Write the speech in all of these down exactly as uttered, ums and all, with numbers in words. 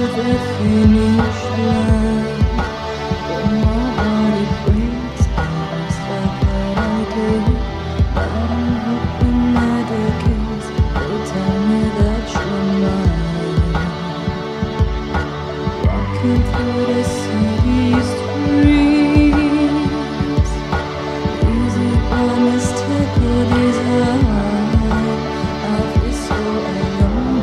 the finish line. But my heart it breaks just like that I did. But I'm hoping that the kids will tell me that you're mine. Walking through the city streets, easy by mystical desire. I feel so alone.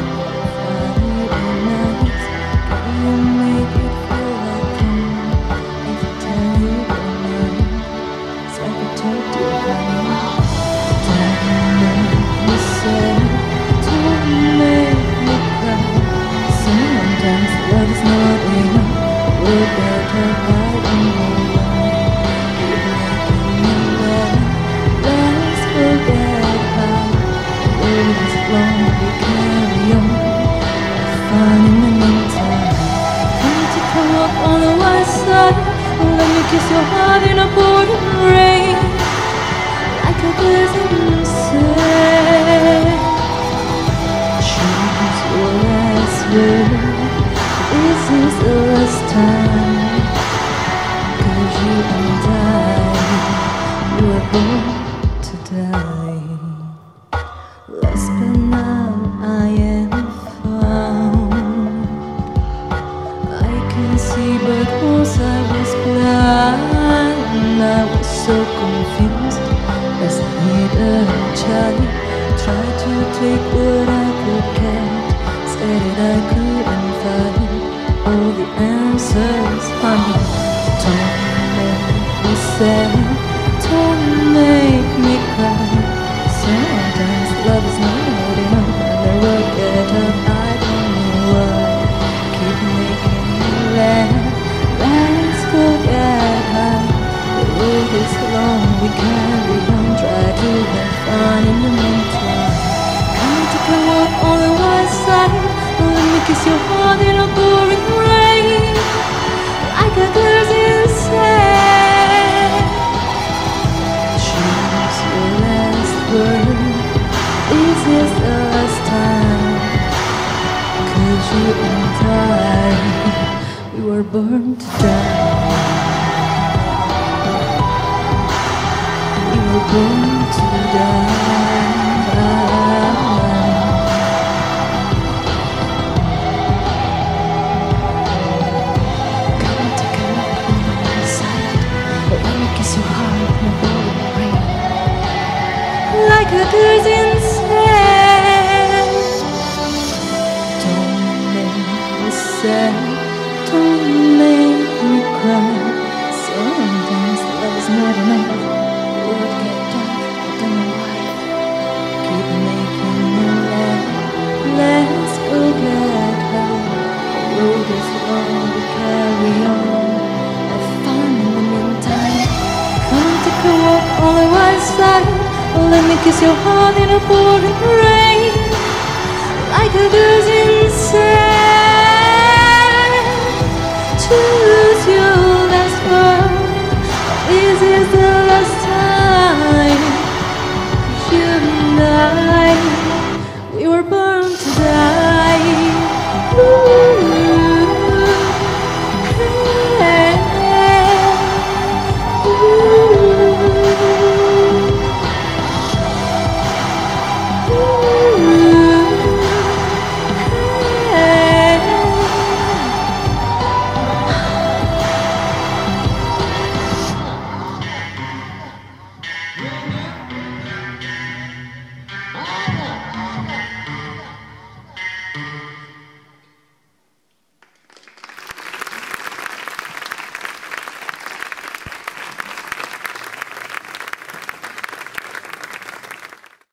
Friday nights, can you make it feel like home? If I tell you you're mine, it's like a turtle honey. Don't make me sad, don't make me cry. Sometimes love is not enough. We're better hiding away. Keep making me laugh. Let's forget how the road is long. We carry on. Fun in the meantime. Come to come up on the west side. Let me kiss your heart in a pouring rain, like a blizzard say. Choose your last word. This is the last time. 'Cause you and I, we were born to die. Lost but now I am found. I can see but once I was blind. I was so confused as I need a child. Tried to take what I could get, said that I couldn't find all the answers, honey. Don't make me sad, don't make me cry. Sometimes love is not enough, and I will get up, I don't know why. Keep making me laugh, let's go get high. The road is long, we carry on, try to have fun in the meantime. Come to come up on the west side. Let me kiss your heart in a pouring rain, like a girl's insane. Choose your last word. This is the last time. 'Cause you and I, we were born to die. We were born to die. Like a girl's insane. Don't make me sad, don't make me cry. Sometimes love is not enough. Would get tough, I don't know why. Keep making me laugh. Let's go get high. The road is long, we carry on. Have fun in the meantime. Come to come up on the west side. Let me kiss your heart in a pouring rain, like a girl's insane. Choose your last word. This is the last time. You and I, we were born to die.